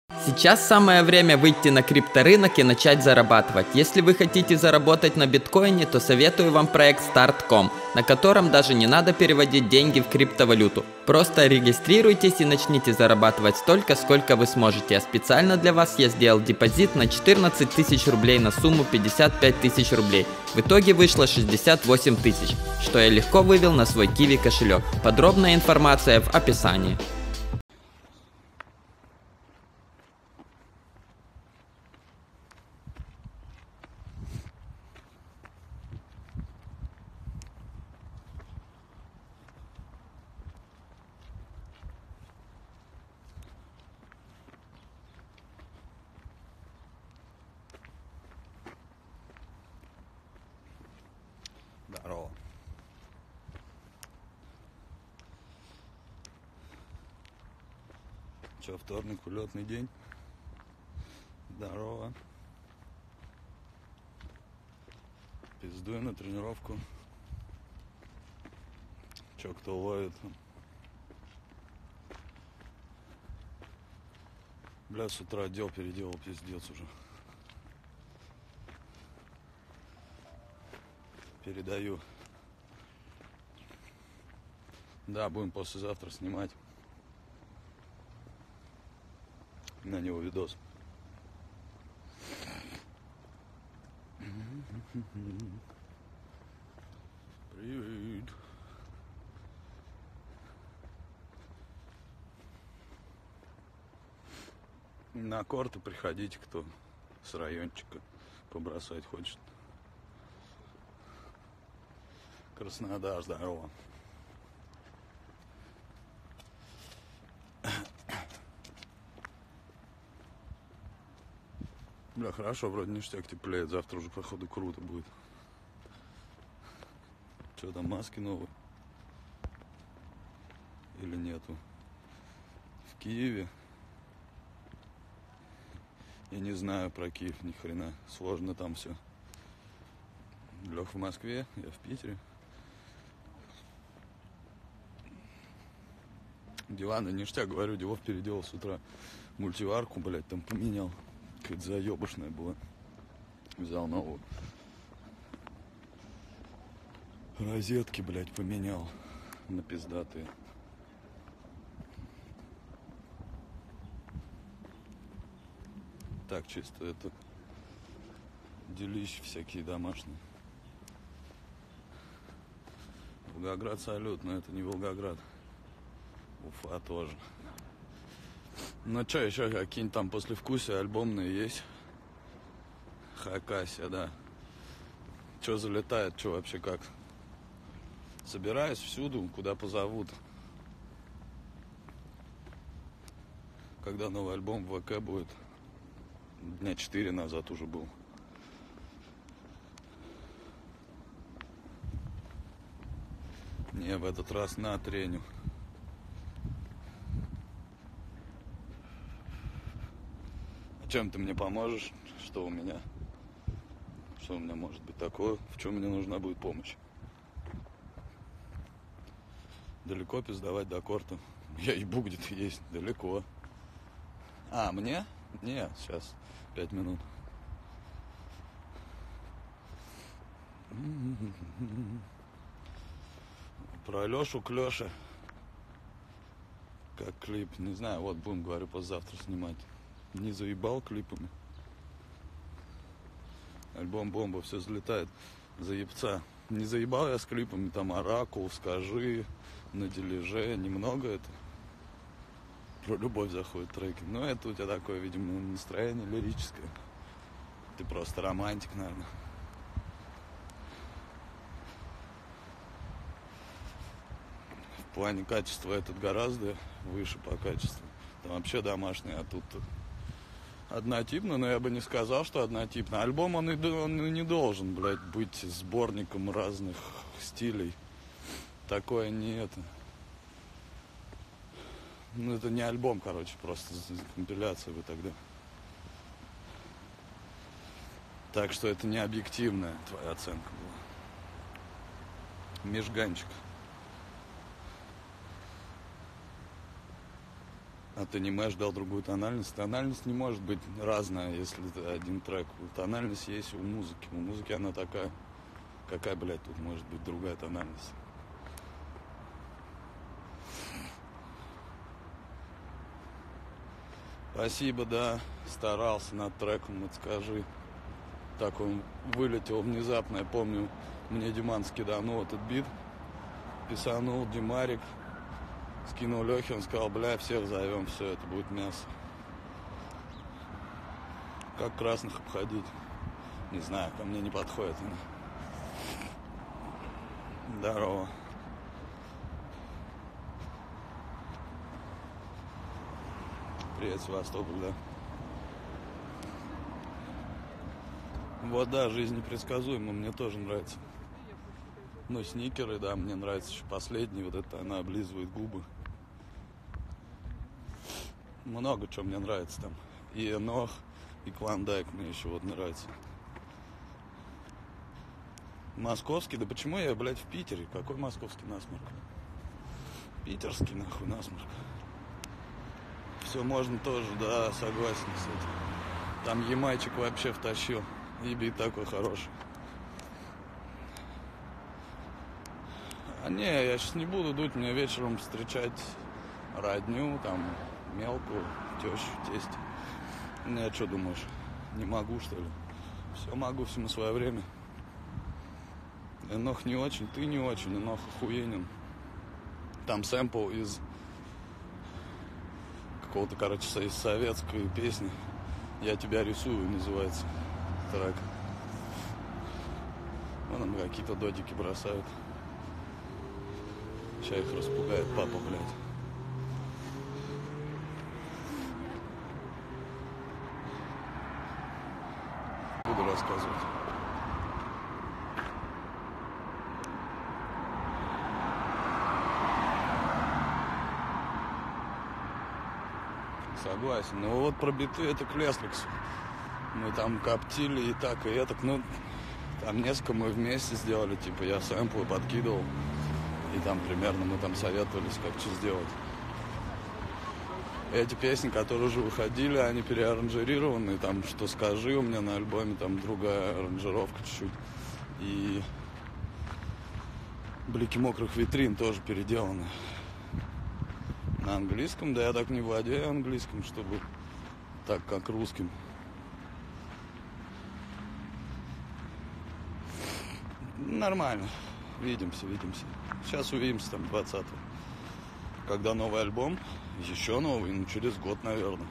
Сейчас самое время выйти на крипторынок и начать зарабатывать. Если вы хотите заработать на биткоине, то советую вам проект Start.com, на котором даже не надо переводить деньги в криптовалюту. Просто регистрируйтесь и начните зарабатывать столько, сколько вы сможете. А специально для вас я сделал депозит на 14 тысяч рублей на сумму 55 тысяч рублей. В итоге вышло 68 тысяч, что я легко вывел на свой Kiwi кошелек. Подробная информация в описании. Здорово. Че, вторник, улетный день? Здорово. Пиздую на тренировку. Че, кто ловит? Бля, с утра отдел переделал, пиздец уже. Передаю. Да, будем послезавтра снимать на него видос. Привет. На корты приходите, кто с райончика побросать хочет. Краснодар, здорово. Бля, хорошо, вроде ништяк теплеет. Завтра уже, походу, круто будет. Че там, маски новые? Или нету? В Киеве? Я не знаю про Киев ни хрена. Сложно там все. Лех в Москве, я в Питере. Диваны ништяк, говорю, Дилов переделал с утра. Мультиварку, блядь, там поменял. Какая-то заебышная была. Взял новую. Розетки, блядь, поменял на пиздатые. Так, чисто это делища всякие домашние. Волгоград салют, но это не Волгоград. Уфа тоже. Ну что, еще какие-нибудь там послевкусия альбомные есть? Хакасия, да. Что залетает, что вообще как? Собираюсь всюду, куда позовут. Когда новый альбом в ВК будет? Дня 4 назад уже был. Не, в этот раз на треню. Чем ты мне поможешь? Что у меня? Что у меня может быть такое? В чем мне нужна будет помощь? Далеко пиздовать до корта? Я ебу, где ты есть. Далеко. А, мне? Не, сейчас. 5 минут. Про Лешу Клёша. Как клип. Не знаю, вот будем, говорю, послезавтра снимать. Не заебал клипами. Альбом бомба, все взлетает. Заебца. Не заебал я с клипами, там Оракул, Скажи, На дележе. Немного это. Про любовь заходят треки. Но это у тебя такое, видимо, настроение лирическое. Ты просто романтик, наверное. В плане качества этот гораздо выше по качеству. Там вообще домашний, а тут однотипно, но я бы не сказал, что однотипно. Альбом он и не должен, блядь, быть сборником разных стилей. Такое не это. Ну, это не альбом, короче, просто компиляция бы тогда. Так что это не объективная твоя оценка была. Межганчик. А ты не можешь дал другую тональность. Тональность не может быть разная, если это один трек. Тональность есть у музыки. У музыки она такая. Какая, блядь, тут может быть другая тональность? Спасибо, да, старался над треком, вот скажи. Так он вылетел внезапно, я помню, мне Диман скиданул этот бит, писанул Димарик, скинул Лехе, он сказал, бля, всех зовем, все, это будет мясо. Как красных обходить? Не знаю, ко мне не подходит. Здорово. Привет, Севастополь, да. Вот, да, жизнь непредсказуема, мне тоже нравится. Ну, сникеры, да, мне нравится еще последний, вот это она облизывает губы. Много чего мне нравится там. И Энох, и Клондайк мне еще вот нравится. Московский, да почему я, блядь, в Питере? Какой московский насморк? Питерский, нахуй, насморк. Все можно тоже, да, согласен с этим. Там Ямайчик вообще втащил. И бит такой хороший. А не, я сейчас не буду дуть, мне вечером встречать родню, там, мелкую, тещу, тесть. Не, что думаешь, не могу, что ли? Все могу, всему свое время. Энох не очень, ты не очень, Энох охуенен. Там сэмпл из какого-то, короче, из советской песни «Я тебя рисую» называется трек. Вон там какие-то додики бросают. Сейчас их распугает папа, блядь. Буду рассказывать. Согласен. Ну вот про биты это к Лестриксу. Мы там коптили и так, и так. Ну, там несколько мы вместе сделали. Типа я сэмплы подкидывал. И там примерно мы там советовались, как что сделать. Эти песни, которые уже выходили, они переаранжированы. Там «Что скажи» у меня на альбоме, там другая аранжировка чуть-чуть. И «Блики мокрых витрин» тоже переделаны. На английском, да я так не владею английским, чтобы так, как русским. Нормально. Видимся. Сейчас увидимся там 20-го. Когда новый альбом, еще новый, ну через год, наверное.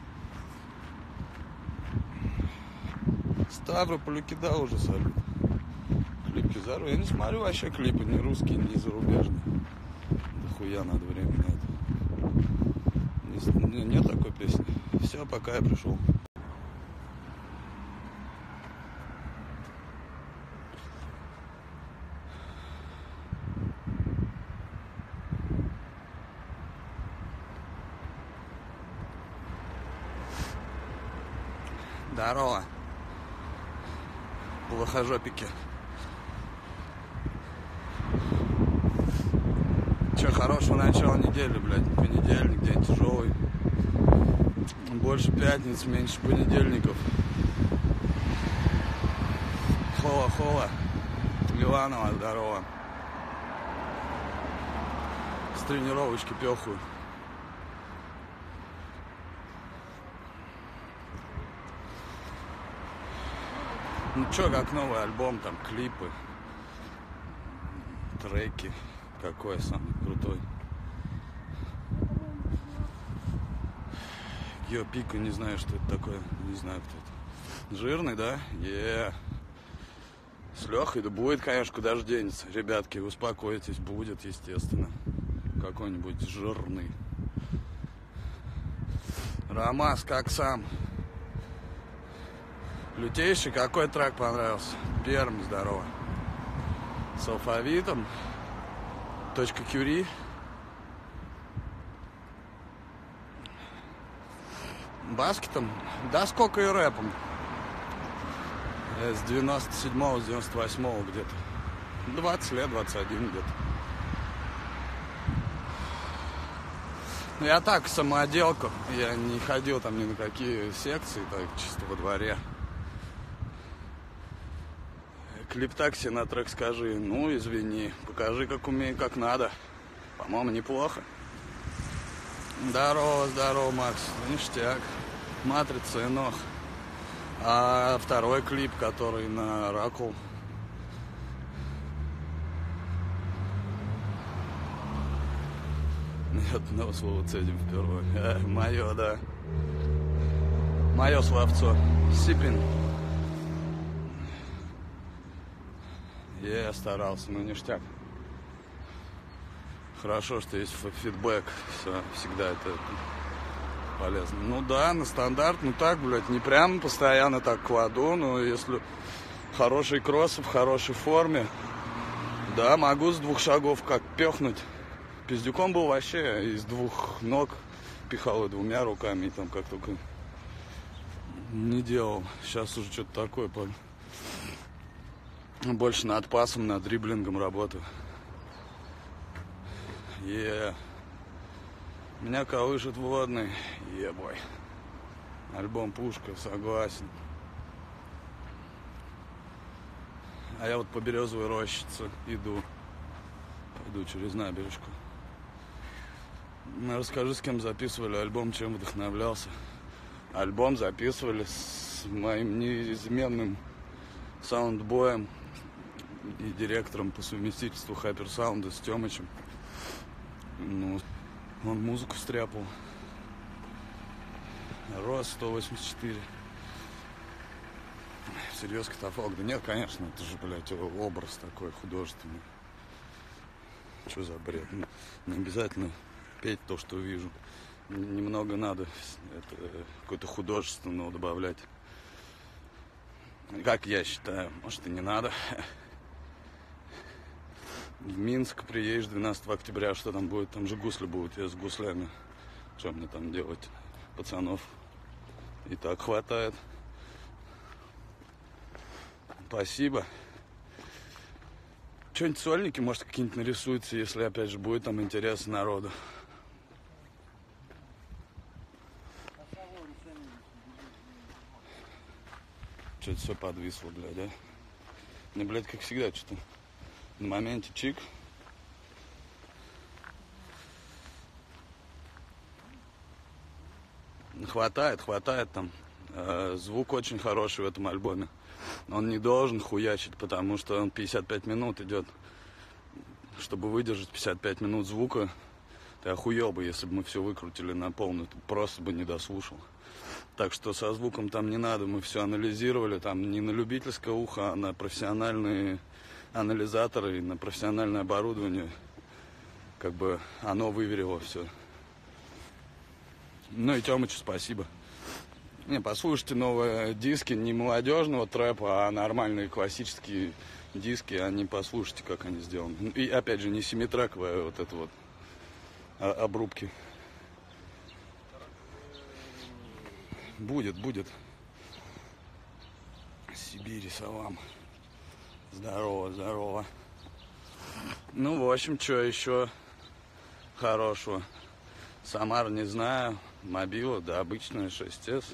Ставрополь кидал уже салют. Клип Кизару. Я не смотрю вообще клипы, ни русские, ни зарубежные. Да хуя надо время на это. Нет такой песни. Все, пока я пришел. Здорово. Плохожопики. Че, хорошего начала недели, блядь. Понедельник, день тяжелый. Больше пятниц, меньше понедельников. Хола. Ливанова, здорово. С тренировочки пехую. Ну чё, как новый альбом, там клипы, треки. Какой самый крутой? Гео Пика, не знаю, что это такое. Не знаю, кто это. Жирный, да? С Лехой, да будет, конечно, куда же денется. Ребятки, успокойтесь, будет, естественно. Какой-нибудь жирный. Ромас, как сам. Лютейший, какой трек понравился? Пермь, здорово. С алфавитом. Точка Кюри. Баскетом. Да сколько и рэпом. С 97-го, с 98-го где-то. 20 лет, 21 где-то. Ну, я так, самоотделку. Я не ходил там ни на какие секции, так чисто во дворе. Клип такси на трек скажи. Ну, извини, покажи, как умею, как надо. По-моему, неплохо. Здорово, здорово, Макс. Ништяк. Матрица, Энох. А второй клип, который на Ракул. Ни одного слова цедим впервые. Мое, да. Мое словцо. Сипин. Я старался, но ништяк. Хорошо, что есть фидбэк. Всегда это полезно. Ну да, на стандарт, ну так, блядь, не прям постоянно так кладу, но если хороший кросс в хорошей форме, да, могу с 2 шагов как пехнуть. Пиздюком был вообще из 2 ног, пихал и 2 руками, и там как только не делал. Сейчас уже что-то такое, больше над пасом, над дриблингом работаю. Меня колышет водный. Ебой. Альбом «Пушка», согласен. А я вот по Березовой рощице иду. Пойду через набережку. Ну, расскажи, с кем записывали альбом, чем вдохновлялся. Альбом записывали с моим неизменным саундбоем и директором по совместительству Хайперсаунда с Тёмычем. Ну, он музыку стряпал. Рос 184. Всерьез катафалк? Да нет, конечно, это же, блядь, образ такой художественный. Что за бред? Не обязательно петь то, что вижу. Немного надо какое-то художественного добавлять. Как я считаю, может и не надо. В Минск приедешь 12 октября, что там будет? Там же гусли будут, я с гуслями. Что мне там делать? Пацанов и так хватает. Спасибо. Что-нибудь сольники, может, какие-нибудь нарисуются, если, опять же, будет там интерес народу. Что-то все подвисло, блядь, да? Мне, блядь, как всегда, что-то на моменте чик. Хватает там. Звук очень хороший в этом альбоме. Он не должен хуячить, потому что он 55 минут идет. Чтобы выдержать 55 минут звука, ты охуел бы, если бы мы все выкрутили на полную. Ты просто бы не дослушал. Так что со звуком там не надо. Мы все анализировали. Там не на любительское ухо, а на профессиональные анализаторы и на профессиональное оборудование. Как бы оно выверило все. Ну и Тёмычу спасибо. Не, послушайте новые диски, не молодежного трэпа, а нормальные классические диски, а не послушайте, как они сделаны. И опять же, не 7-трековые вот это вот обрубки. Будет. Сибири, салам. Здорово. Ну, в общем, что еще хорошего? Самар не знаю. Мобила, да, обычная 6С.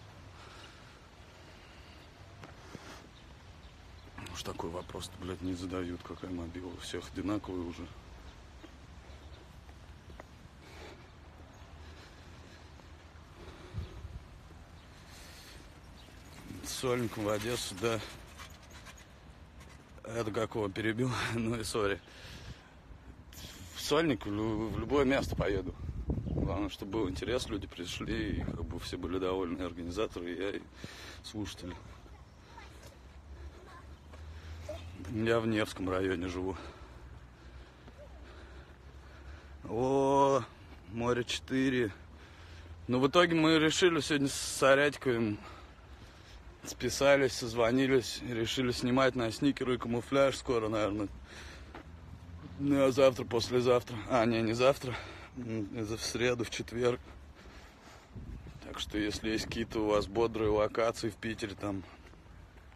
Уж такой вопрос-то, блядь, не задают, какая мобила. У всех одинаковые уже. С Сольником в Одессу, да. Это какого перебил? Ну и сори. В Сольник в любое место поеду. Главное, чтобы был интерес, люди пришли, и как бы все были довольны, и организаторы, и я, и слушатели. Я в Невском районе живу. О, море 4. Ну, в итоге мы решили сегодня с Сарятьковым списались, созвонились, решили снимать на сникеры и камуфляж скоро, наверное. Ну, а завтра, послезавтра. Не завтра. В среду, в четверг. Так что, если есть какие-то у вас бодрые локации в Питере, там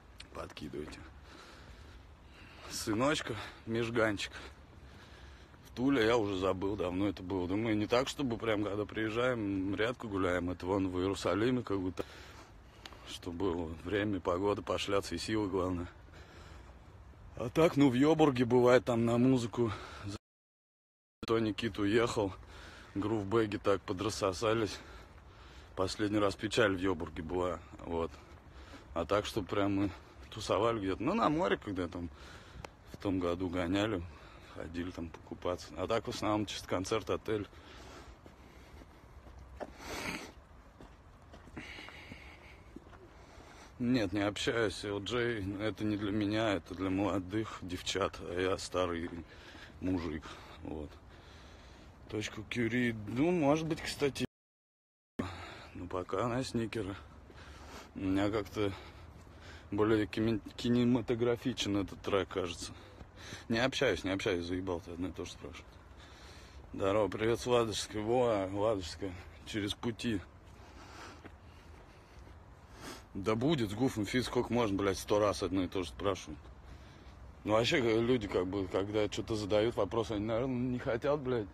подкидывайте. Сыночка, Межганчик. Туле я уже забыл, давно это было. Думаю, не так, чтобы прям, когда приезжаем, редко гуляем. Это вон в Иерусалиме как будто. Чтобы время, погода, пошляться и силы, главное. А так, ну, в Йобурге бывает там на музыку. Тони Кит уехал. Грувбэги так подрассосались. Последний раз печаль в Йобурге была. Вот. А так, что прям мы тусовали где-то. Ну, на море, когда там в том году гоняли. Ходили там покупаться. А так, в основном, чисто концерт, отель. Нет, не общаюсь. Джей, это не для меня, это для молодых девчат. А я старый мужик. Вот. Точку Кюри, ну, может быть, кстати. Ну, пока на сникеры. У меня как-то более кинематографичен этот трек, кажется. Не общаюсь, заебал ты, одно и то же спрашиваю. Здорово, привет с Ладожской. Во, Ладожская, через пути. Да будет, с Гуфом Фит, сколько можно, блядь, 100 раз одно и то же спрашивают. Ну, вообще, люди, как бы, когда что-то задают вопросы, они, наверное, не хотят, блядь.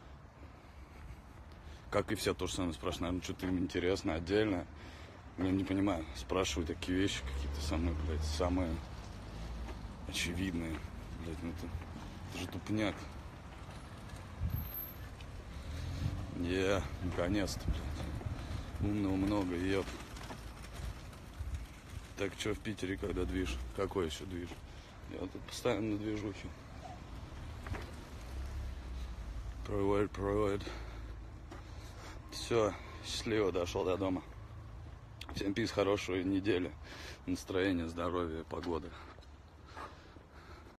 Как и все то же самое спрашивают, наверное, что-то им интересно, отдельно. Я не понимаю, спрашивают такие вещи какие-то самые, блядь, самые очевидные. Блядь, ну это же тупняк. Наконец-то, блядь. Умного много, еб. Так, что в Питере, когда движ? Какой еще движ? Я тут постоянно на движухе. Провайд. Все, счастливо дошел до дома. Всем пиз, хорошей недели. Настроения, здоровья, погоды.